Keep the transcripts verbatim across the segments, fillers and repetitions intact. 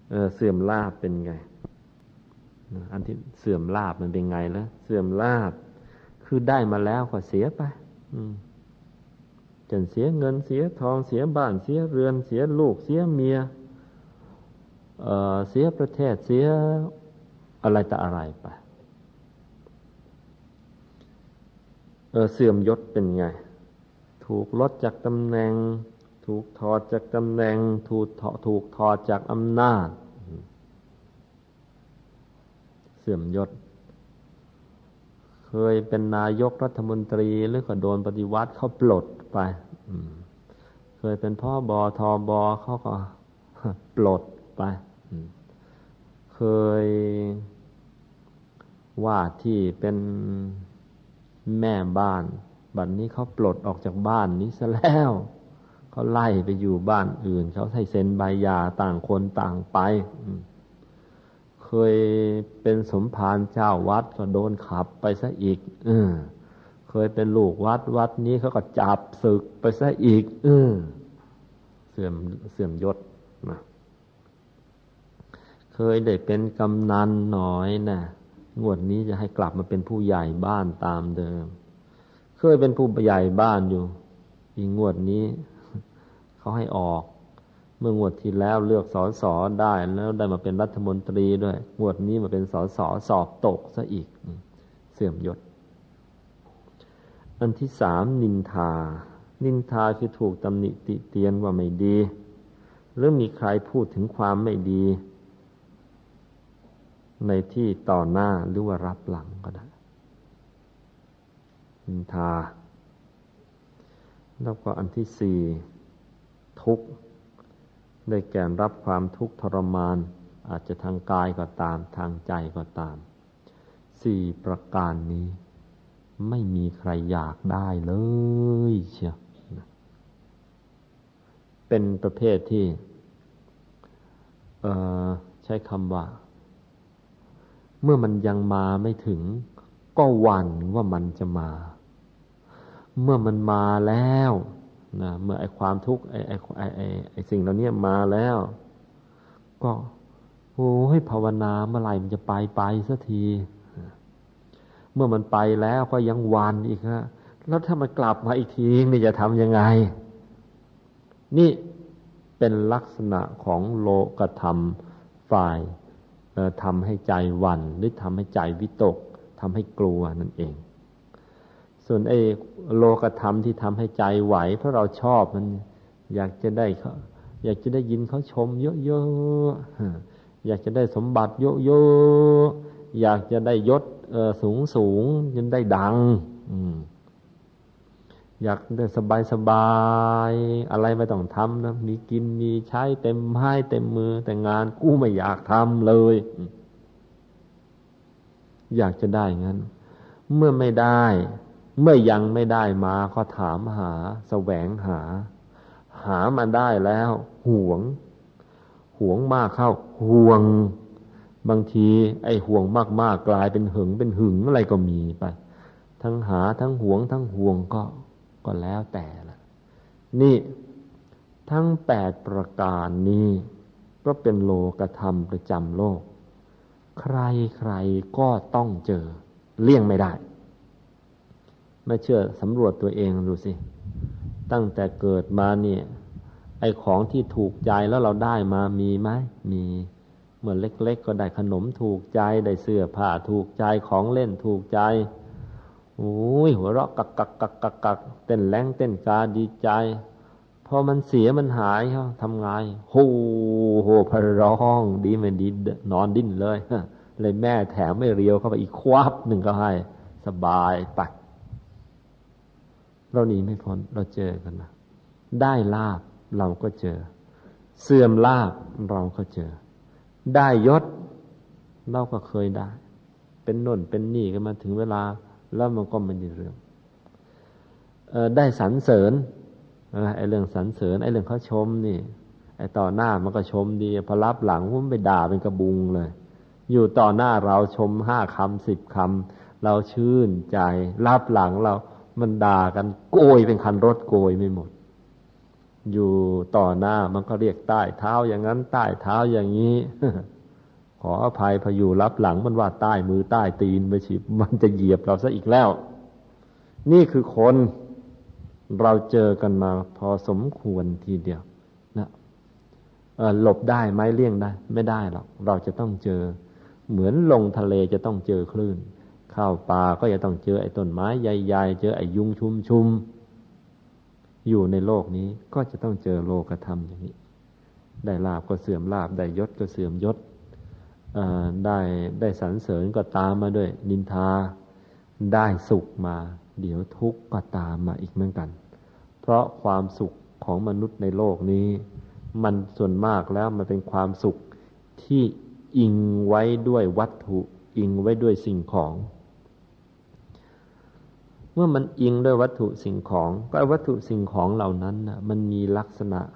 เออเสื่อมลาภเป็นไงอันที่เสื่อมลาภมันเป็นไงล่ะเสื่อมลาภคือได้มาแล้วก็เสียไปอืมจนเสียเงินเสียทองเสียบ้านเสียเรือนเสียลูกเสียเมียเอ่อเสียประเทศเสียอะไรต่ออะไรไปเออเสื่อมยศเป็นไงถูกลดจากตำแหน่งถูกถอดจากตำแหน่งถูกถูกถอดจากอำนาจเสื่อมยศเคยเป็นนายกรัฐมนตรีหรือก็โดนปฏิวัติเขาปลดไปเคยเป็นพ่อบอทอบอเขาก็ปลดไปเคยว่าที่เป็นแม่บ้านบัดนี้เขาปลดออกจากบ้านนี้ซะแล้วเขาไล่ไปอยู่บ้านอื่นเขาให้เซ็นใบหย่าต่างคนต่างไปเคยเป็นสมภารเจ้าวัดก็โดนขับไปซะอีกเออเคยเป็นลูกวัดวัดนี้เขาก็จับศึกไปซะอีกเออเสื่อมเสื่อมยศนะเคยได้เป็นกำนันหน่อยนะงวดนี้จะให้กลับมาเป็นผู้ใหญ่บ้านตามเดิมเคยเป็นผู้ใหญ่บ้านอยู่อีกงวดนี้เขาให้ออกเมื่องวดที่แล้วเลือกสสได้แล้วได้มาเป็นรัฐมนตรีด้วยงวดนี้มาเป็นสสสอบตกซะอีกเสื่อมยศอันที่สามนินทานินทาคือถูกตำหนิติเตียนว่าไม่ดีหรือมีใครพูดถึงความไม่ดีในที่ต่อหน้าหรือว่ารับหลังก็ได้นินทาแล้วก็อันที่สี่ทุกข์ได้แก่รับความทุกข์ทรมานอาจจะทางกายก็ตามทางใจก็ตามสี่ประการนี้ไม่มีใครอยากได้เลยเชียวเป็นประเภทที่เอ่อใช้คำว่าเมื่อมันยังมาไม่ถึงก็หวั่นว่ามันจะมาเมื่อมันมาแล้วนะเมื่อไอ้ความทุกข์ไอ้ไอ้ไอ้ไอ้ไอ้สิ่งเหล่านี้มาแล้วก็โอ้ยภาวนาเมื่อไหร่มันจะไปไปสักทีเมื่อมันไปแล้วก็ยังหวั่นอีกฮะแล้วถ้ามันกลับมาอีกทีนี่จะทำยังไงนี่เป็นลักษณะของโลกธรรมฝ่ายทำให้ใจหวั่นหรือทำให้ใจวิตกทำให้กลัวนั่นเองส่วนไอ้โลกธรรมที่ทำให้ใจไหวเพราะเราชอบมันอยากจะได้เขาอยากจะได้ยินเขาชมเยอะๆอยากจะได้สมบัติเยอะๆอยากจะได้ยศสูงสูงจนได้ดังอยากได้สบายสบายอะไรไม่ต้องทำนะมีกินมีใช้เต็มไม้เต็มมือแต่งานกูไม่อยากทำเลยอยากจะได้งั้นเมื่อไม่ได้เมื่อยังไม่ได้มาก็ถามหาแสวงหาหามาได้แล้วหวงหวงมากเข้าห่วงบางทีไอ้ห่วงมากๆกลายเป็นหึงเป็นหึงอะไรก็มีไปทั้งหาทั้งหวงทั้งห่วงก็ก็แล้วแต่ละนี่ทั้งแปดประการนี้ก็เป็นโลกธรรมประจำโลกใครใครก็ต้องเจอเลี่ยงไม่ได้ไม่เชื่อสำรวจตัวเองดูสิตั้งแต่เกิดมาเนี่ยไอ้ของที่ถูกใจแล้วเราได้มามีไหมมีเมื่อเล็กๆก็ได้ขนมถูกใจได้เสื้อผ้าถูกใจของเล่นถูกใจโอ้ยหัวเราะกักกักกักกักกักเต้นแรงเต้นกาดีใจพอมันเสียมันหายเขาทำไงโหโหพะร้องดีไม่ดีนอนดิ้นเลยเลยแม่แถมไม่เรียวเข้าไปอีกควับหนึ่งก็ให้สบายไปเราหนีไม่พ้นเราเจอกันนะได้ลาภเราก็เจอเสื่อมลาภเราก็เจอได้ยศเราก็เคยได้เป็นโน่นเป็นนี่กันมาถึงเวลาแล้วมันก็ไม่ได้เรื่องเอ่อได้สรรเสริญไอ้เรื่องสรรเสริญไอ้เรื่องเขาชมนี่ไอ้ต่อหน้ามันก็ชมดีพอรับหลังมันไปด่าเป็นกระบุงเลยอยู่ต่อหน้าเราชมห้าคำสิบคำเราชื่นใจรับหลังเรามันด่ากันโกยเป็นคันรถโกยไม่หมดอยู่ต่อหน้ามันก็เรียกใต้เท้าอย่างนั้นใต้เท้าอย่างนี้ ขออภัยพออยู่รับหลังมันว่าใต้มือใต้ตีนไปฉิบมันจะเหยียบเราซะอีกแล้วนี่คือคนเราเจอกันมาพอสมควรทีเดียวนะเอ่อหลบได้ไหมเลี่ยงได้ไม่ได้หรอกเราจะต้องเจอเหมือนลงทะเลจะต้องเจอคลื่นเข้าป่าก็จะต้องเจอไอ้ต้นไม้ใหญ่ๆเจอไอ้ยุงชุมๆอยู่ในโลกนี้ก็จะต้องเจอโลกธรรมอย่างนี้ได้ลาภก็เสื่อมลาภได้ยศก็เสื่อมยศได้ได้สรรเสริญก็ตามมาด้วยนินทาได้สุขมาเดี๋ยวทุกข์ก็ตามมาอีกเหมือนกันเพราะความสุขของมนุษย์ในโลกนี้มันส่วนมากแล้วมันเป็นความสุขที่อิงไว้ด้วยวัตถุอิงไว้ด้วยสิ่งของเมื่อมันอิงด้วยวัตถุสิ่งของก็วัตถุสิ่งของเหล่านั้นน่ะมันมีลักษณะ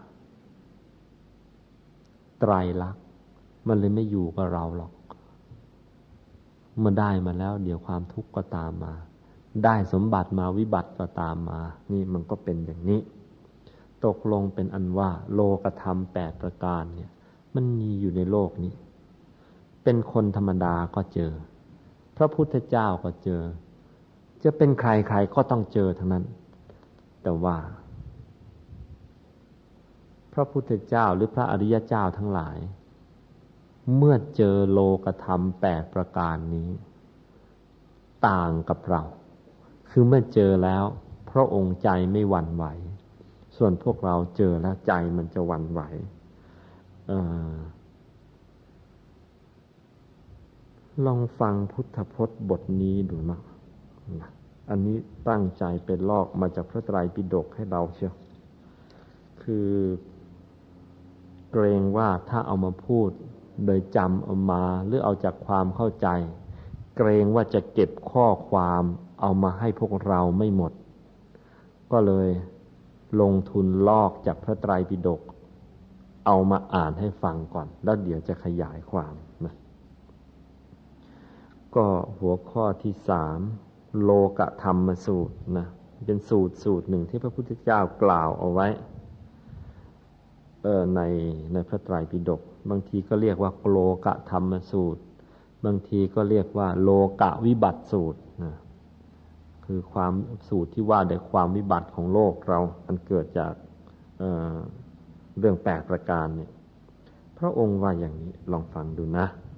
ไตรลักษณ์มันเลยไม่อยู่กับเราหรอกเมื่อได้มาแล้วเดี๋ยวความทุกข์ก็ตามมาได้สมบัติมาวิบัติก็ตามมานี่มันก็เป็นอย่างนี้ตกลงเป็นอันว่าโลกธรรมแปดประการเนี่ยมันมีอยู่ในโลกนี้เป็นคนธรรมดาก็เจอพระพุทธเจ้าก็เจอจะเป็นใครใครก็ต้องเจอทั้งนั้นแต่ว่าพระพุทธเจ้าหรือพระอริยเจ้าทั้งหลายเมื่อเจอโลกธรรมแปดประการนี้ต่างกับเราคือเมื่อเจอแล้วพระองค์ใจไม่หวั่นไหวส่วนพวกเราเจอแล้วใจมันจะหวั่นไหวเอ่อลองฟังพุทธพจน์บทนี้ดูนะอันนี้ตั้งใจเป็นลอกมาจากพระไตรปิฎกให้เราเชียวคือเกรงว่าถ้าเอามาพูดโดยจำเอามาหรือเอาจากความเข้าใจเกรงว่าจะเก็บข้อความเอามาให้พวกเราไม่หมดก็เลยลงทุนลอกจากพระไตรปิฎกเอามาอ่านให้ฟังก่อนแล้วเดี๋ยวจะขยายความนะก็หัวข้อที่สามโลกธรรมสูตรนะเป็นสูตรสูตรหนึ่งที่พระพุทธเจ้ากล่าวเอาไว้เออในในพระไตรปิฎกบางทีก็เรียกว่าโลกธรรมสูตรบางทีก็เรียกว่าโลกวิบัติสูตรนะคือความสูตรที่ว่าด้วยความวิบัติของโลกเรามันเกิดจาก เอ่อ เรื่องแปดประการเนี่ยพระองค์ว่าอย่างนี้ลองฟังดูนะ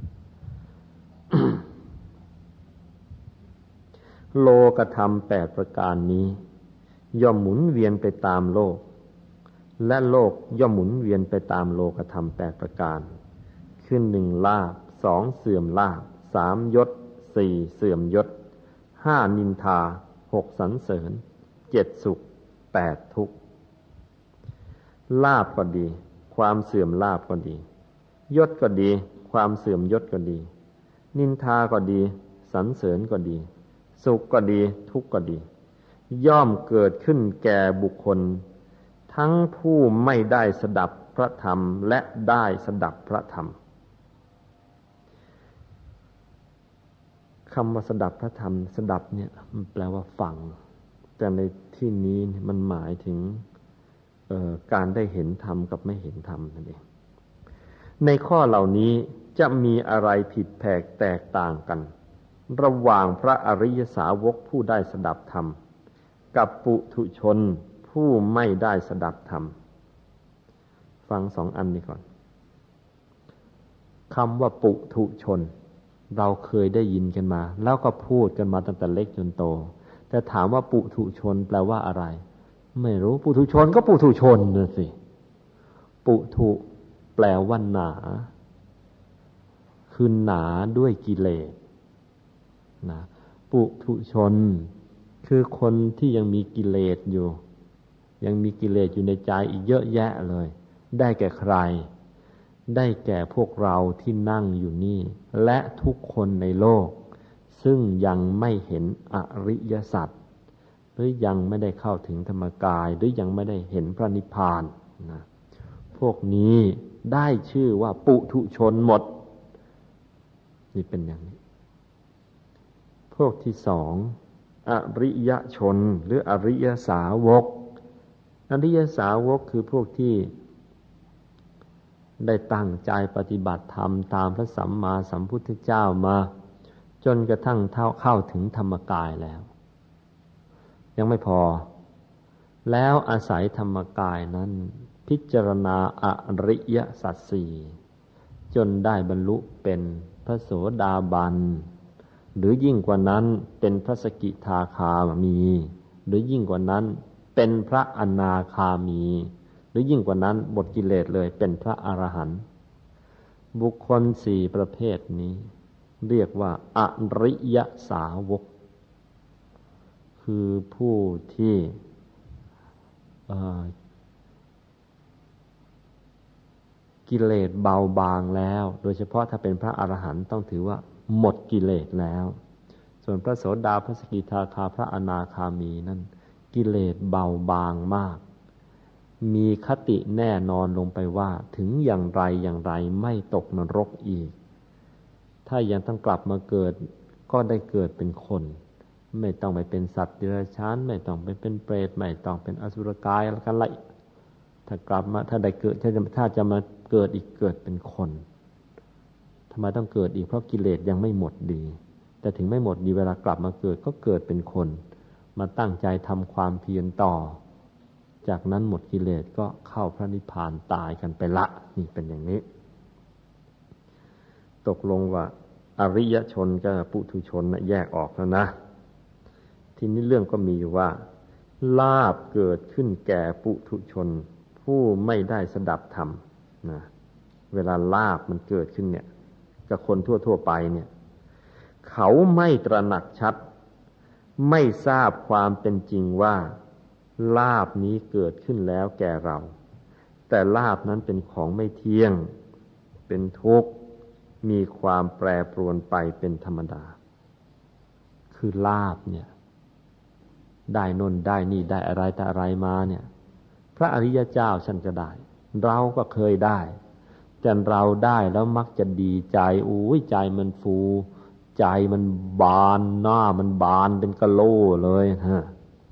โลกธรรมแปดประการนี้ย่อมหมุนเวียนไปตามโลกและโลกย่อมหมุนเวียนไปตามโลกธรรมแปดประการคือหนึ่งลาภสองเสื่อมลาภสามยศสี่เสื่อมยศห้านินทาหกสรรเสริญเจ็ดสุขแปดทุกข์ลาภก็ดีความเสื่อมลาภก็ดียศก็ดีความเสื่อมยศก็ดีนินทาก็ดีสรรเสริญก็ดีสุขก็ดีทุกข์ก็ดีย่อมเกิดขึ้นแก่บุคคลทั้งผู้ไม่ได้สดับพระธรรมและได้สดับพระธรรมคำว่าสดับพระธรรมสดับเนี่ยมันแปลว่าฟังแต่ในที่นี้มันหมายถึงการได้เห็นธรรมกับไม่เห็นธรรมนั่นเองในข้อเหล่านี้จะมีอะไรผิดแผกแตกต่างกันระหว่างพระอริยสาวกผู้ได้สดับธรรมกับปุถุชนผู้ไม่ได้สดับธรรมฟังสองอันนี้ก่อนคำว่าปุถุชนเราเคยได้ยินกันมาแล้วก็พูดกันมาตั้งแต่เล็กจนโตแต่ถามว่าปุถุชนแปลว่าอะไรไม่รู้ปุถุชนก็ปุถุชนน่ะสิปุถุแปลว่าหนาคือหนาด้วยกิเลสนะปุถุชนคือคนที่ยังมีกิเลสอยู่ยังมีกิเลสอยู่ในใจอีกเยอะแยะเลยได้แก่ใครได้แก่พวกเราที่นั่งอยู่นี่และทุกคนในโลกซึ่งยังไม่เห็นอริยสัจหรือยังไม่ได้เข้าถึงธรรมกายหรือยังไม่ได้เห็นพระนิพพานนะพวกนี้ได้ชื่อว่าปุถุชนหมดนี่เป็นอย่างนี้พวกที่สองอริยชนหรืออริยสาวกอริยสาวกคือพวกที่ได้ตั้งใจปฏิบัติธรรมตามพระสัมมาสัมพุทธเจ้ามาจนกระทั่งเท่าเข้าถึงธรรมกายแล้วยังไม่พอแล้วอาศัยธรรมกายนั้นพิจารณาอริยสัจสี่จนได้บรรลุเป็นพระโสดาบันหรือยิ่งกว่านั้นเป็นพระสกิทาคามีหรือยิ่งกว่านั้นเป็นพระอนาคามีหรือยิ่งกว่านั้นหมดกิเลสเลยเป็นพระอรหันต์บุคคลสี่ประเภทนี้เรียกว่าอริยสาวกคือผู้ที่กิเลสเบาบางแล้วโดยเฉพาะถ้าเป็นพระอรหันต์ต้องถือว่าหมดกิเลสแล้วส่วนพระโสดาพระสกิทาคาพระอนาคามีนั้นกิเลสเบาบางมากมีคติแน่นอนลงไปว่าถึงอย่างไรอย่างไรไม่ตกนรกอีกถ้ายังต้องกลับมาเกิดก็ได้เกิดเป็นคนไม่ต้องไปเป็นสัตว์เดรัจฉานไม่ต้องไปเป็นเปรตไม่ต้องเป็นอสุรกายอะไรกันละถ้ากลับมาถ้าได้เกิดถ้าจะถ้าจะมาเกิดอีกเกิดเป็นคนทำไมต้องเกิดอีกเพราะกิเลสยังไม่หมดดีแต่ถึงไม่หมดดีเวลากลับมาเกิดก็เกิดเป็นคนมาตั้งใจทำความเพียรต่อจากนั้นหมดกิเลสก็เข้าพระนิพพานตายกันไปละนี่เป็นอย่างนี้ตกลงว่าอริยชนกับปุถุชนนะแยกออกแล้วนะทีนี้เรื่องก็มีอยู่ว่าลาภเกิดขึ้นแก่ปุถุชนผู้ไม่ได้สดับธรรมนะเวลาลาภมันเกิดขึ้นเนี่ยกับคนทั่วๆไปเนี่ยเขาไม่ตระหนักชัดไม่ทราบความเป็นจริงว่าลาภนี้เกิดขึ้นแล้วแก่เราแต่ลาภนั้นเป็นของไม่เที่ยงเป็นทุกข์มีความแปรปรวนไปเป็นธรรมดาคือลาภเนี่ยได้นนได้นี่ได้อะไรแต่อะไรมาเนี่ยพระอริยเจ้าฉันก็ได้เราก็เคยได้แต่เราได้แล้วมักจะดีใจอุ้ยใจมันฟูใจมันบานหน้ามันบานเป็นกะโหลเลยฮะ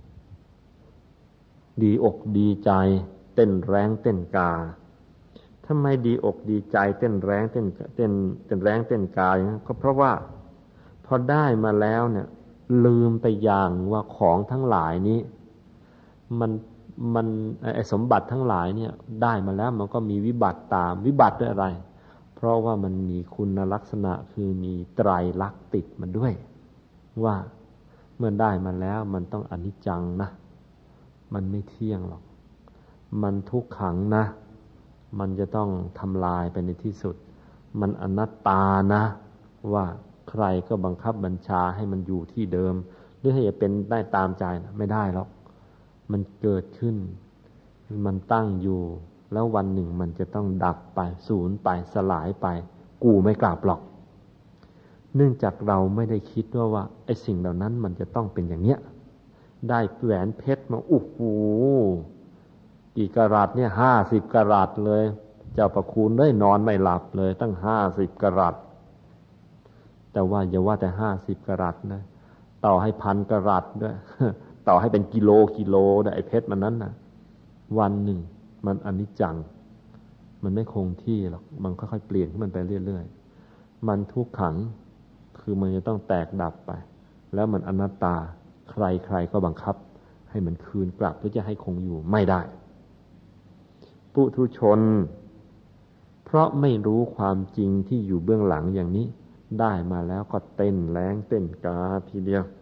ดีอกดีใจเต้นแรงเต้นกาทำไมดีอกดีใจเต้นแรงเต้นเต้นเต้นแรงเต้นกาอย่างนั้นก็เพราะว่าพอได้มาแล้วเนี่ยลืมไปอย่างว่าของทั้งหลายนี้มันมันไอ้สมบัติทั้งหลายเนี่ยได้มาแล้วมันก็มีวิบัติตามวิบัติด้วยอะไรเพราะว่ามันมีคุณลักษณะคือมีไตรลักษณ์ติดมาด้วยว่าเมื่อได้มาแล้วมันต้องอนิจจังนะมันไม่เที่ยงหรอกมันทุกขังนะมันจะต้องทำลายไปในที่สุดมันอนัตตานะว่าใครก็บังคับบัญชาให้มันอยู่ที่เดิมหรือให้เป็นได้ตามใจนะไม่ได้หรอกมันเกิดขึ้นมันตั้งอยู่แล้ววันหนึ่งมันจะต้องดับไปสูญไปสลายไปกูไม่กลับหรอกเนื่องจากเราไม่ได้คิดว่าว่าไอ้สิ่งเหล่านั้นมันจะต้องเป็นอย่างเนี้ยได้แหวนเพชรมาโอ้โหกี่กะรัตเนี่ยห้าสิบกะรัตเลยเจ้าประคุณได้นอนไม่หลับเลยตั้งห้าสิบกะรัตแต่ว่าอย่าว่าแต่ห้าสิบกะรัตนะต่อให้พันกะรัตด้วยต่อให้เป็นกิโลกิโลได้ไอ้เพชรมันนั้นนะวันหนึ่งมันอนิจจังมันไม่คงที่หรอกมันค่อยๆเปลี่ยนขึ้นมันไปเรื่อยๆมันทุกขังคือมันจะต้องแตกดับไปแล้วมันอนัตตาใครๆก็บังคับให้มันคืนกลับเพื่อจะให้คงอยู่ไม่ได้ปุถุชนเพราะไม่รู้ความจริงที่อยู่เบื้องหลังอย่างนี้ได้มาแล้วก็เต้นแรงเต้นกาทีเดียว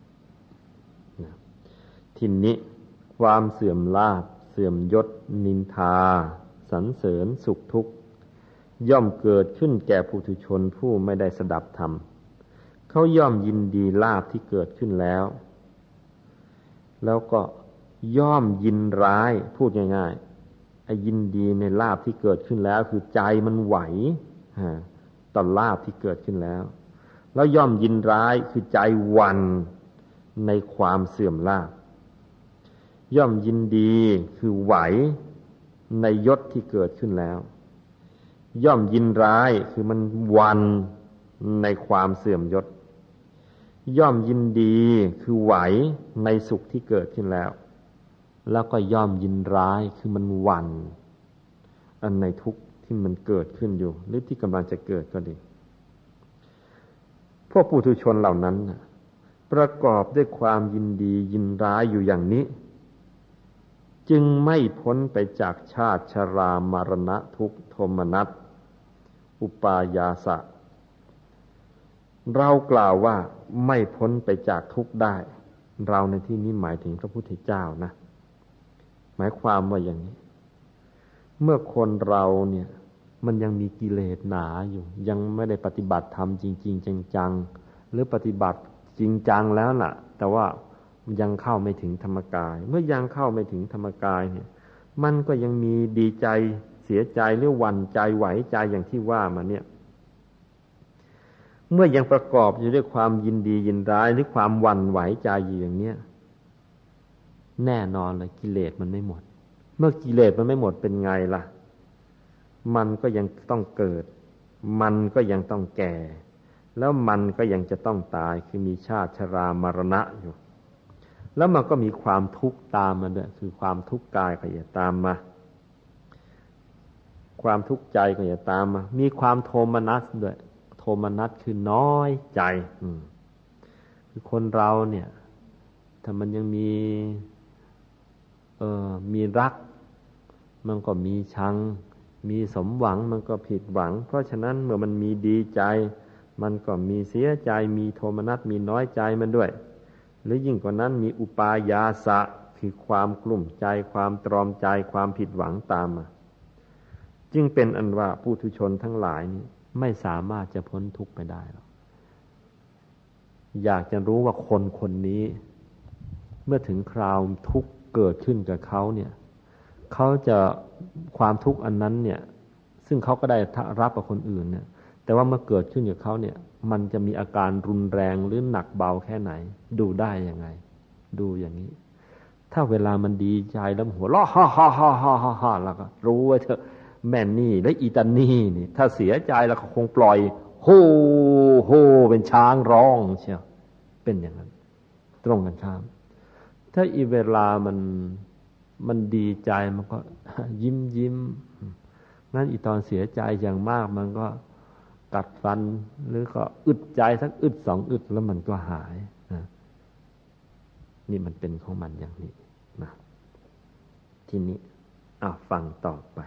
ทีนี้ความเสื่อมลาภเสื่อมยศนินทาสรรเสริญสุขทุกข์ย่อมเกิดขึ้นแก่ปุถุชนผู้ไม่ได้สดับธรรมเขาย่อมยินดีลาภที่เกิดขึ้นแล้วแล้วก็ย่อมยินร้ายพูดง่ายๆไอ้ยินดีในลาภที่เกิดขึ้นแล้วคือใจมันไหวต่อลาภที่เกิดขึ้นแล้วแล้วย่อมยินร้ายคือใจหวั่นในความเสื่อมลาภย่อมยินดีคือไหวในยศที่เกิดขึ้นแล้วย่อมยินร้ายคือมันหวั่นในความเสื่อมยศย่อมยินดีคือไหวในสุขที่เกิดขึ้นแล้วแล้วก็ย่อมยินร้ายคือมันหวั่นอันในทุกข์ที่มันเกิดขึ้นอยู่หรือที่กำลังจะเกิดก็ดีพวกปุถุชนเหล่านั้นประกอบด้วยความยินดียินร้ายอยู่อย่างนี้จึงไม่พ้นไปจากชาติชรามรณะทุกข์โทมนัสอุปายาสะเรากล่าวว่าไม่พ้นไปจากทุกข์ได้เราในที่นี้หมายถึงพระพุทธเจ้านะหมายความว่าอย่างนี้เมื่อคนเราเนี่ยมันยังมีกิเลสหนาอยู่ยังไม่ได้ปฏิบัติธรรมจริงๆจังๆหรือปฏิบัติจริงจังแล้วล่ะแต่ว่ายังเข้าไม่ถึงธรรมกายเมื่อยังเข้าไม่ถึงธรรมกายเนี่ยมันก็ยังมีดีใจเสียใจหรือหวั่นใจไหวใจอย่างที่ว่ามาเนี่ยเมื่อยังประกอบอยู่ด้วยความยินดียินร้ายหรือความหวั่นไหวใจอยู่อย่างเนี้ยแน่นอนเลยกิเลสมันไม่หมดเมื่อกิเลสมันไม่หมดเป็นไงล่ะมันก็ยังต้องเกิดมันก็ยังต้องแก่แล้วมันก็ยังจะต้องตายคือมีชาติชรามรณะอยู่แล้วมันก็มีความทุกข์ตามมาด้วยคือความทุกข์กายก็อย่าตามมาความทุกข์ใจก็อย่าตามมามีความโทมนัสด้วยโทมนัสคือน้อยใจคือคนเราเนี่ยถ้ามันยังมีเออมีรักมันก็มีชังมีสมหวังมันก็ผิดหวังเพราะฉะนั้นเมื่อมันมีดีใจมันก็มีเสียใจมีโทมนัสมีน้อยใจมันด้วยหรือยิ่งกว่านั้นมีอุปายาสะคือความกลุ่มใจความตรอมใจความผิดหวังตามมาจึงเป็นอันว่าปุถุชนทั้งหลายนี้ไม่สามารถจะพ้นทุกข์ไปได้หรอกอยากจะรู้ว่าคนคนนี้เมื่อถึงคราวทุกข์เกิดขึ้นกับเขาเนี่ยเขาจะความทุกข์อันนั้นเนี่ยซึ่งเขาก็ได้รับกับคนอื่นเนี่ยแต่ว่าเมื่อเกิดขึ้นกับเขาเนี่ยมันจะมีอาการรุนแรงหรือหนักเบาแค่ไหนดูได้ยังไงดูอย่างนี้ถ้าเวลามันดีใจแล้วหัวเราะฮ่าฮ่าฮ่าฮ่าฮ่าฮ่าแล้วก็รู้ว่าเธอแม่นี่และอีตานี่นี่ถ้าเสียใจแล้วก็คงปล่อยโฮโฮเป็นช้างร้องเชียวเป็นอย่างนั้นตรงกันข้ามถ้าอีเวลามันมันดีใจมันก็ยิ้มยิ้มงั้นอีตอนเสียใจอย่างมากมันก็กัดฟันหรือก็อึดใจสักอึดสองอึดแล้วมันก็หายนะนี่มันเป็นของมันอย่างนี้นะทีนี้อ่ะฟังต่อไป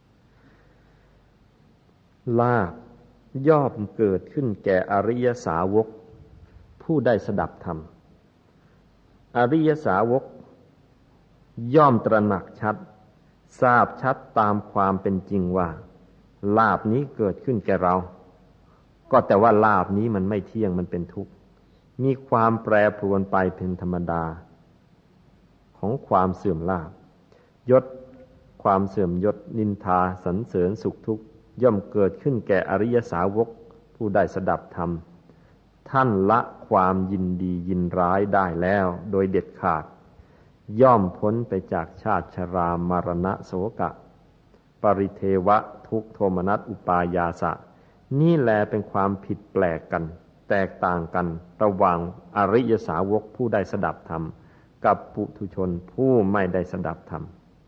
ลาภย่อมเกิดขึ้นแก่อริยสาวกผู้ได้สดับธรรมอริยสาวกย่อมตระหนักชัดทราบชัดตามความเป็นจริงว่าลาภนี้เกิดขึ้นแก่เราก็แต่ว่าลาภนี้มันไม่เที่ยงมันเป็นทุกข์มีความแปรปรวนไปเป็นธรรมดาของความเสื่อมลาภยศความเสื่อมยศนินทาสรรเสริญสุขทุกข์ย่อมเกิดขึ้นแก่อริยสาวกผู้ได้สดับธรรมท่านละความยินดียินร้ายได้แล้วโดยเด็ดขาดย่อมพ้นไปจากชาติชรามรณะโสกะปริเทวะทุกโทมนัสอุปายาสะนี่แลเป็นความผิดแปลกกันแตกต่างกันระหว่างอริยสาวกผู้ได้สดับธรรมกับปุถุชนผู้ไม่ได้สดับธรรม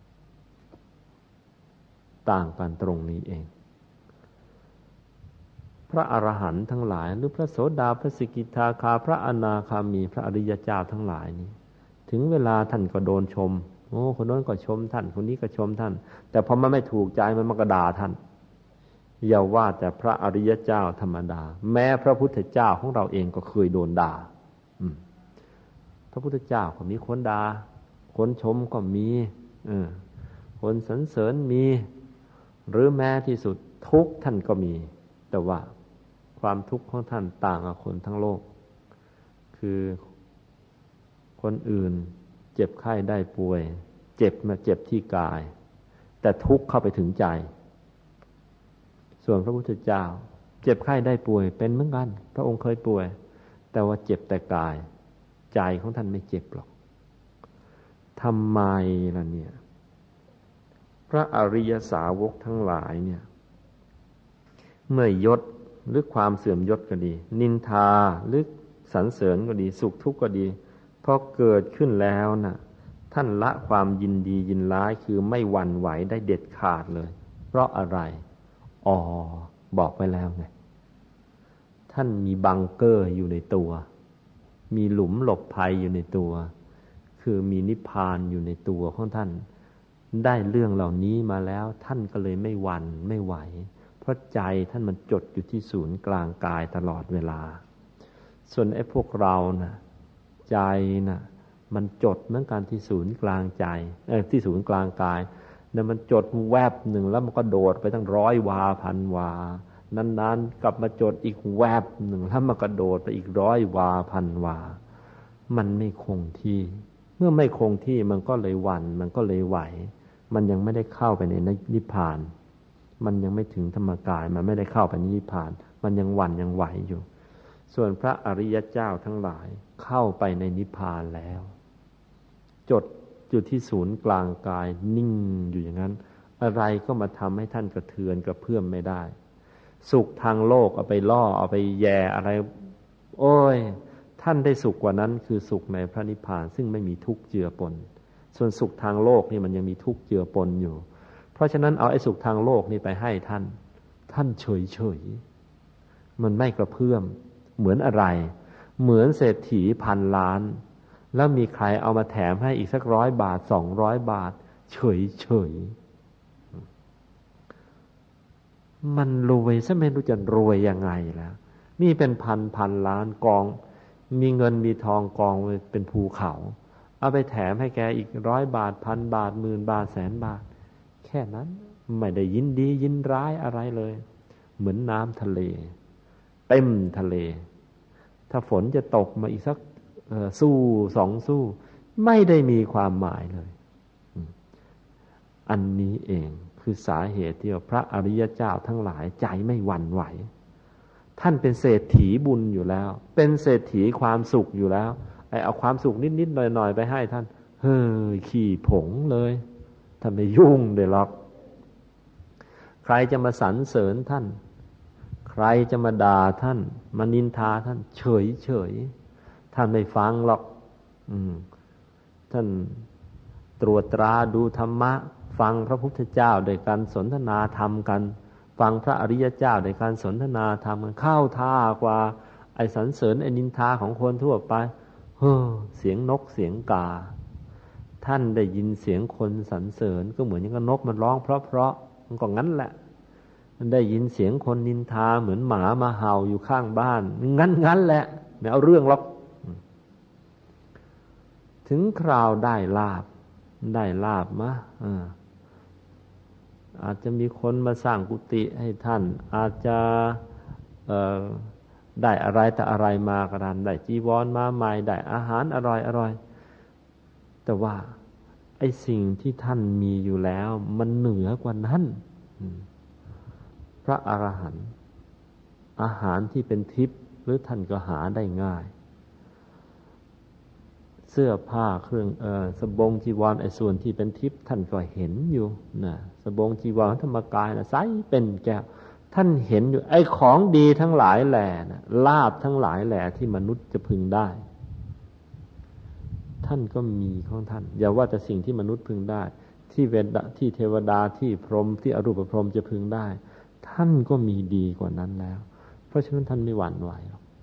ต่างกันตรงนี้เองพระอรหันต์ทั้งหลายหรือพระโสดาพระสกิทาคาพระอนาคามีพระอริยเจ้าทั้งหลายนี้ถึงเวลาท่านก็โดนชมโอ้คนโน้นก็ชมท่านคนนี้ก็ชมท่านแต่พอมันไม่ถูกใจมันมันก็ด่าท่านอย่าว่าแต่พระอริยเจ้าธรรมดาแม้พระพุทธเจ้าของเราเองก็เคยโดนด่าพระพุทธเจ้าก็มีคนด่าคนชมก็มีคนสรรเสริญมีหรือแม้ที่สุดทุกข์ท่านก็มีแต่ว่าความทุกข์ของท่านต่างกับคนทั้งโลกคือคนอื่นเจ็บไข้ได้ป่วยเจ็บมาเจ็บที่กายแต่ทุกข์เข้าไปถึงใจส่วนพระพุทธเจ้าเจ็บไข้ได้ป่วยเป็นเหมือนกันพระองค์เคยป่วยแต่ว่าเจ็บแต่กายใจของท่านไม่เจ็บหรอกทำไมล่ะเนี่ยพระอริยสาวกทั้งหลายเนี่ยเมื่อยศหรือความเสื่อมยศก็ดีนินทาหรือสรรเสริญก็ดีสุขทุกข์ก็ดีพอเกิดขึ้นแล้วน่ะท่านละความยินดียินร้ายคือไม่หวั่นไหวได้เด็ดขาดเลยเพราะอะไรอ๋อบอกไปแล้วไงท่านมีบังเกอร์อยู่ในตัวมีหลุมหลบภัยอยู่ในตัวคือมีนิพพานอยู่ในตัวของท่านได้เรื่องเหล่านี้มาแล้วท่านก็เลยไม่หวั่นไม่ไหวเพราะใจท่านมันจดอยู่ที่ศูนย์กลางกายตลอดเวลาส่วนไอ้พวกเรานะ่ะใจนะ่ะมันจดเหมือนกันที่ศูนย์กลางใจเออที่ศูนย์กลางกายเนี่ยมันจดแวบหนึ่งแล้วมันก็โดดไปตั้งร้อยวาพันวานานๆกลับมาจดอีกแวบหนึ่งแล้วมันก็โดดไปอีกร้อยวาพันวามันไม่คงที่เมื่อไม่คงที่มันก็เลยหวั่นมันก็เลยไหวมันยังไม่ได้เข้าไปในนิพพานมันยังไม่ถึงธรรมกายมันไม่ได้เข้าไปในนิพพานมันยังหวั่นยังไหวอยู่ส่วนพระอริยเจ้าทั้งหลายเข้าไปในนิพพานแล้วจดอยู่ที่ศูนย์กลางกายนิ่งอยู่อย่างนั้นอะไรก็มาทำให้ท่านกระเทือนกระเพื่อมไม่ได้สุขทางโลกเอาไปล่อเอาไปแย่อะไรโอ้ยท่านได้สุขกว่านั้นคือสุขในพระนิพพานซึ่งไม่มีทุกข์เจือปนส่วนสุขทางโลกนี่มันยังมีทุกข์เจือปนอยู่เพราะฉะนั้นเอาไอ้สุขทางโลกนี่ไปให้ท่านท่านเฉยเฉยมันไม่กระเพื่อมเหมือนอะไรเหมือนเศรษฐีพันล้านแล้วมีใครเอามาแถมให้อีกสักร้อยบาทสองร้อยบาทเฉยเฉยมันรวยซะไม่รู้จะรวยยังไงแล้วนี่เป็นพันพันล้านกองมีเงินมีทองกองเป็นภูเขาเอาไปแถมให้แกอีกร้อยบาทพันบาทหมื่นบาทแสนบาทแค่นั้นไม่ได้ยินดียินร้ายอะไรเลยเหมือนน้ำทะเลเต็มทะเลถ้าฝนจะตกมาอีกสักสู้สองสู้ไม่ได้มีความหมายเลยอันนี้เองคือสาเหตุที่พระอริยเจ้าทั้งหลายใจไม่หวั่นไหวท่านเป็นเศรษฐีบุญอยู่แล้วเป็นเศรษฐีความสุขอยู่แล้วไอ้เอาความสุขนิดๆหน่อยๆไปให้ท่านเฮ้ยขี้ผงเลยท่านไม่ยุ่งเลยหรอกใครจะมาสรรเสริญท่านใครจะมาด่าท่านมานินทาท่านเฉยเฉยท่านไม่ฟังหรอกอืมท่านตรวจตราดูธรรมะฟังพระพุทธเจ้าโดยการสนทนาธรรมกันฟังพระอริยเจ้าโดยการสนทนาธรรมกันเข้าท่ากว่าไอ้สรรเสริญไอ้นินทาของคนทั่วไปเฮ้อเสียงนกเสียงกาท่านได้ยินเสียงคนสรรเสริญก็เหมือนอย่างกับนกมันร้องเพราะๆมันก็งั้นแหละมันได้ยินเสียงคนนินทาเหมือนหมามาเห่าอยู่ข้างบ้านงั้นๆแหละไม่เอาเรื่องหรอกถึงคราวได้ลาภได้ลาภมะอ่าอาจจะมีคนมาสร้างกุฏิให้ท่านอาจจะเอ่อได้อะไรแต่อะไรมาก็ตามได้จีวรมาใหม่ได้อาหารอร่อยอร่อยแต่ว่าไอ้สิ่งที่ท่านมีอยู่แล้วมันเหนือกว่านั้นพระอรหันต์อาหารที่เป็นทิพย์หรือท่านก็หาได้ง่ายเสื้อผ้าเครื่องเอ่อสบงจีวรไอ้ส่วนที่เป็นทิพย์ท่านก็เห็นอยู่นะสบงจีวรธรรมกายนะใสเป็นแก้วท่านเห็นอยู่ไอ้ของดีทั้งหลายแหล่นะลาภทั้งหลายแหล่ที่มนุษย์จะพึงได้ท่านก็มีของท่านอย่าว่าแต่สิ่งที่มนุษย์พึงได้ที่เวดที่เทวดาที่พรหมที่อรูปพรหมจะพึงได้ท่านก็มีดีกว่านั้นแล้วเพราะฉะนั้นท่านไม่หวั่นไหวหรอก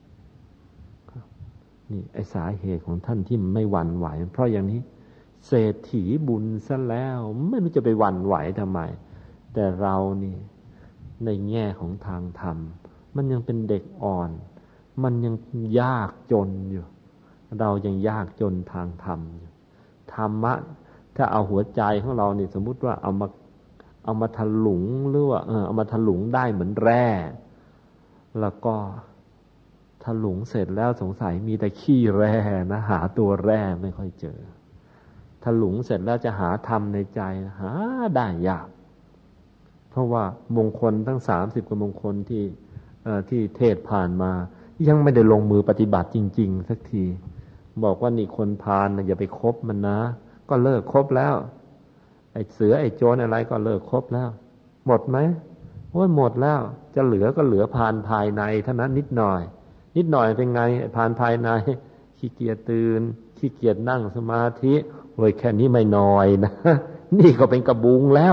นี่ไอ้สาเหตุของท่านที่ไม่หวั่นไหวเพราะอย่างนี้เศรษฐีบุญซะแล้วไม่รู้จะไปหวั่นไหวทำไมแต่เรานี่ในแง่ของทางธรรมมันยังเป็นเด็กอ่อนมันยังยากจนอยู่เรายังยากจนทางธรรมอยู่ธรรมะถ้าเอาหัวใจของเราเนี่ยสมมุติว่าเอามาเอามาถลุงหรือว่าเออเอามาถลุงได้เหมือนแร่แล้วก็ถลุงเสร็จแล้วสงสัยมีแต่ขี้แร่นะหาตัวแร่ไม่ค่อยเจอถลุงเสร็จแล้วจะหาธรรมในใจหาได้ยากเพราะว่ามงคลทั้งสามสิบกว่ามงคลที่เอ่อที่เทศผ่านมายังไม่ได้ลงมือปฏิบัติจริงๆสักทีบอกว่านี่คนพาลนะอย่าไปคบมันนะก็เลิกคบแล้วไอ้เสือไอ้โจรอะไรก็เลิกคบแล้วหมดไหมโอ้ยหมดแล้วจะเหลือก็เหลือพาลภายในเท่านั้นนิดหน่อยนิดหน่อยเป็นไงพาลภายในขี้เกียจตื่นขี้เกียจนั่งสมาธิโอ้ยแค่นี้ไม่น้อยนะนี่ก็เป็นกระบุงแล้ว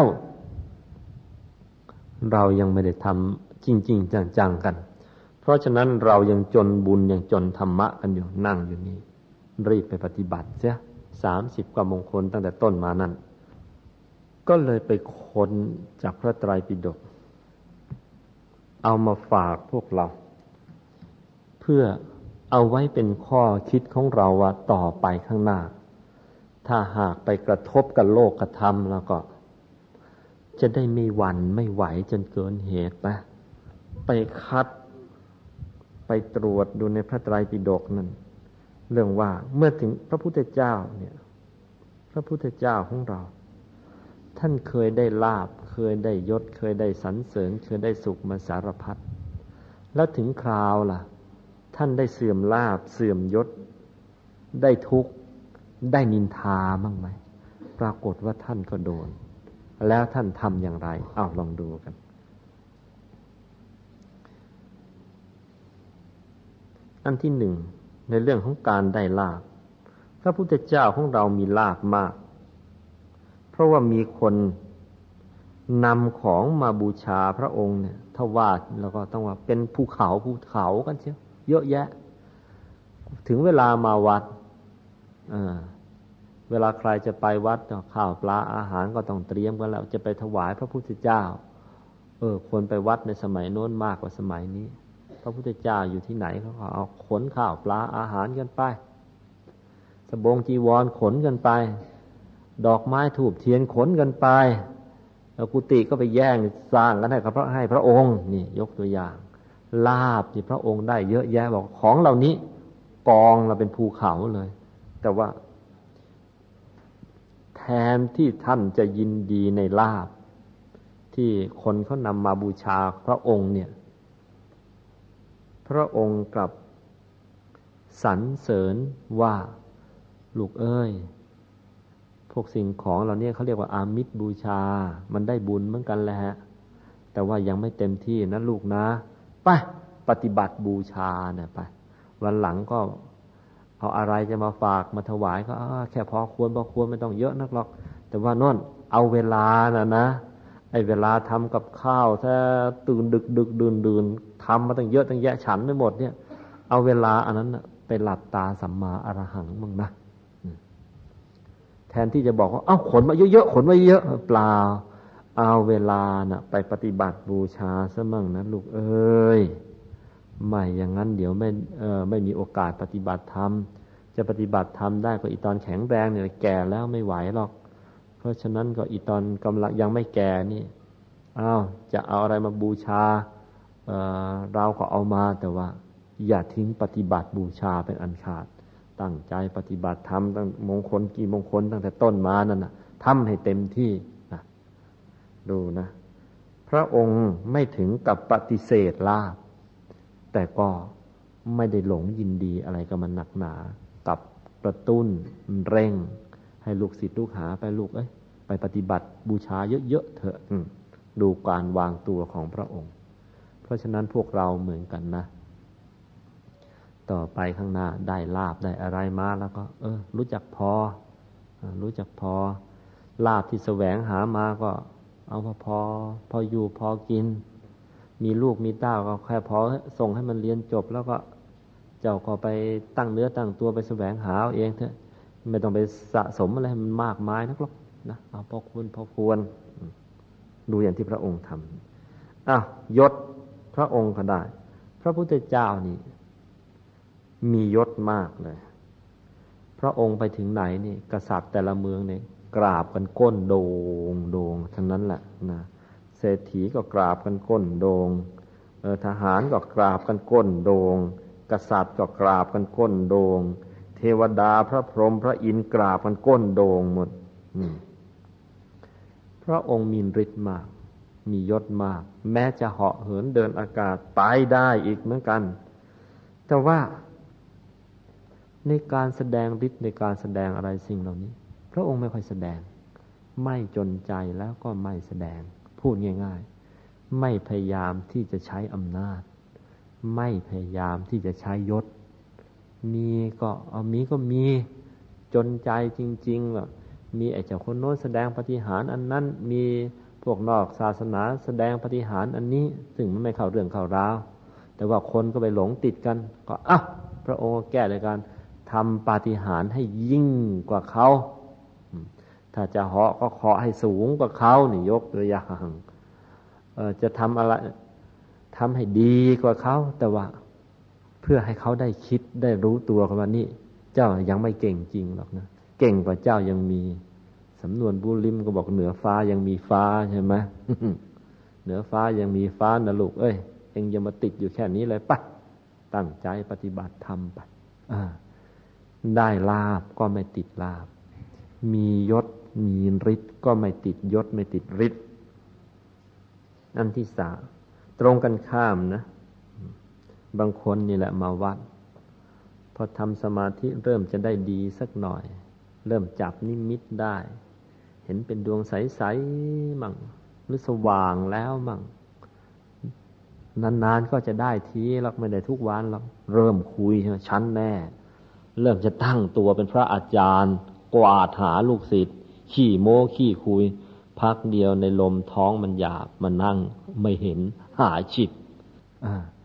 เรายังไม่ได้ทำจริงๆจังๆกันเพราะฉะนั้นเรายังจนบุญยังจนธรรมะกันอยู่นั่งอยู่นี่รีบไปปฏิบัติเสียสามสิบกว่ามงคลตั้งแต่ต้นมานั่นก็เลยไปค้นจากพระไตรปิฎกเอามาฝากพวกเราเพื่อเอาไว้เป็นข้อคิดของเราว่าต่อไปข้างหน้าถ้าหากไปกระทบกับโลกธรรมแล้วก็จะได้ไม่หวั่นไม่ไหวจนเกินเหตุนะไปคัดไปตรวจดูในพระไตรปิฎกนั่นเรื่องว่าเมื่อถึงพระพุทธเจ้าเนี่ยพระพุทธเจ้าของเราท่านเคยได้ลาภเคยได้ยศเคยได้สรรเสริญเคยได้สุขมาสารพัดแล้วถึงคราวล่ะท่านได้เสื่อมลาภเสื่อมยศได้ทุกข์ได้นินทาบ้างไหมปรากฏว่าท่านก็โดนแล้วท่านทำอย่างไรอ้าวลองดูกันอันที่หนึ่งในเรื่องของการได้ลาภพระพุทธเจ้าของเรามีลาภมากเพราะว่ามีคนนำของมาบูชาพระองค์เนี่ยถ้าว่าแล้วก็ต้องว่าเป็นภูเขาภูเขากันเชียวเยอะแยะถึงเวลามาวัดอ่าเวลาใครจะไปวัดข้าวปลาอาหารก็ต้องเตรียมกันแล้วจะไปถวายพระพุทธเจ้าเออคนไปวัดในสมัยโน้นมากกว่าสมัยนี้พระพุทธเจ้าอยู่ที่ไหนเขาก็เอาขนข้าวปลาอาหารกันไปสบงจีวรขนกันไปดอกไม้ธูปเทียนขนกันไปแล้วกุฏิก็ไปแย่งสร้างกันให้กับพระให้พระองค์นี่ยกตัวอย่างลาภที่พระองค์ได้เยอะแยะบอกของเหล่านี้กองเราเป็นภูเขาเลยแต่ว่าแทนที่ท่านจะยินดีในลาภที่คนเขานำมาบูชาพระองค์เนี่ยพระองค์กลับสรรเสริญว่าลูกเอ้ยพวกสิ่งของเหล่านี้เขาเรียกว่าอามิสบูชามันได้บุญเหมือนกันแหละแต่ว่ายังไม่เต็มที่นะลูกนะไปปฏิบัติบูชาเนี่ยไปวันหลังก็เอาอะไรจะมาฝากมาถวายก็แค่พอควรพอควรไม่ต้องเยอะนักหรอกแต่ว่านั่นเอาเวลาน่ะนะไอ้เวลาทำกับข้าวถ้าตื่นดึกดึกดื่นดื่นทำมาตั้งเยอะตั้งแยะฉันไม่หมดเนี่ยเอาเวลาอันนั้นไปหลับตาสัมมาอรหังมั่งนะแทนที่จะบอกว่าเอ้าขนมาเยอะๆขนมาเยอะเปล่าเอาเวลาน่ะไปปฏิบัติบูชาซะมั่งนะลูกเอ้ยไม่อย่างนั้นเดี๋ยวไม่เอ่อไม่มีโอกาสปฏิบัติธรรมจะปฏิบัติธรรมได้ก็อีตอนแข็งแรงเนี่ยแก่แล้วไม่ไหวหรอกเพราะฉะนั้นก็อีตอนกำลังยังไม่แก่นี่อ้าวจะเอาอะไรมาบูชาเอ่อเราก็เอามาแต่ว่าอย่าทิ้งปฏิบัติบูชาเป็นอันขาดตั้งใจปฏิบัติธรรมตั้งมงคลกี่มงคลตั้งแต่ต้นมานั่นน่ะทำให้เต็มที่นะดูนะพระองค์ไม่ถึงกับปฏิเสธลาภแต่ก็ไม่ได้หลงยินดีอะไรกับมันหนักหนากับกระตุ้นเร่งให้ลูกศิษย์ลูกหาไปลูกเอ้ยไปปฏิบัติบูชาเยอะๆเถอะดูการวางตัวของพระองค์เพราะฉะนั้นพวกเราเหมือนกันนะต่อไปข้างหน้าได้ลาภได้อะไรมาแล้วก็เออรู้จักพอรู้จักพอลาภที่แสวงหามาก็เอาพอพอพออยู่พอกินมีลูกมีเต้าก็แค่พอส่งให้มันเรียนจบแล้วก็เจ้าก็ไปตั้งเนื้อตั้งตัวไปแสวงหาเอาเองเถอะไม่ต้องไปสะสมอะไรให้มันมากมายนักหรอกนะเอาพอควรพอควรดูอย่างที่พระองค์ทำอ้าวยศพระองค์ก็ได้พระพุทธเจ้านี่มียศมากเลยพระองค์ไปถึงไหนนี่กษัตริย์แต่ละเมืองเนี่ยกราบกันก้นโด่งโด่งทั้งนั้นแหละนะเศรษฐีก็กราบกันก้นโด่งเออทหารก็กราบกันก้นโด่งกษัตริย์ก็กราบกันก้นโด่งเทวดาพระพรหมพระอินทร์กราบกันก้นโด่งหมดพระองค์มีฤทธิ์มากมียศมากแม้จะเหาะเหินเดินอากาศไปได้อีกเหมือนกันแต่ว่าในการแสดงฤทธิ์ในการแสดงอะไรสิ่งเหล่านี้พระองค์ไม่ค่อยแสดงไม่จนใจแล้วก็ไม่แสดงพูดง่ายๆไม่พยายามที่จะใช้อำนาจไม่พยายามที่จะใช้ยศมีก็เอามีก็มีจจนใจจริงๆว่ามีไอ้เจ้าคนโน้นแสดงปาฏิหาริย์อันนั้นมีพวกนอกศาสนาแสดงปาฏิหาริย์อันนี้ซึ่งมันไม่เข้าเรื่องเข้าราวแต่ว่าคนก็ไปหลงติดกันก็อ่ะพระองค์แก้ด้วยการทำปาฏิหาริย์ให้ยิ่งกว่าเขาถ้าจะเหาะก็เหาะให้สูงกว่าเขานี่ยกตัวอย่างเออจะทำอะไรทำให้ดีกว่าเขาแต่ว่าเพื่อให้เขาได้คิดได้รู้ตัวกันว่านี่เจ้ายังไม่เก่งจริงหรอกนะเก่งกว่าเจ้ายังมีสำนวนบุริมก็บอกเหนือฟ้ายังมีฟ้าใช่ไหม เหนือฟ้ายังมีฟ้านะลูกเอ้ยเอ็งอย่ามาติดอยู่แค่นี้เลยปะตั้งใจปฏิบัติธรรมไปได้ลาภก็ไม่ติดลาภมียศมีฤทธิ์ก็ไม่ติดยศไม่ติดฤทธิ์อันที่สามตรงกันข้ามนะบางคนนี่แหละมาวัดพอทำสมาธิเริ่มจะได้ดีสักหน่อยเริ่มจับนิมิตได้เห็นเป็นดวงใสๆมั่งหรือสว่างแล้วมั่งนานๆก็จะได้ทีหรอกไม่ได้ทุกวันหรอกเริ่มคุยชั้นแน่เริ่มจะตั้งตัวเป็นพระอาจารย์กวาดหาลูกศิษย์ขี้โม้ขี้คุยพักเดียวในลมท้องมันหยาบมันนั่งไม่เห็นหาจิตอ่า